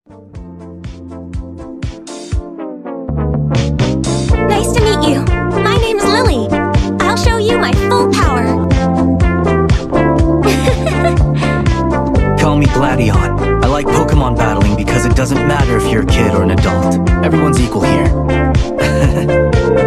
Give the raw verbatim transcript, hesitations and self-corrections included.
Nice to meet you. My name's Lillie. I'll show you my full power. Call me Gladion. I like Pokemon battling because it doesn't matter if you're a kid or an adult. Everyone's equal here.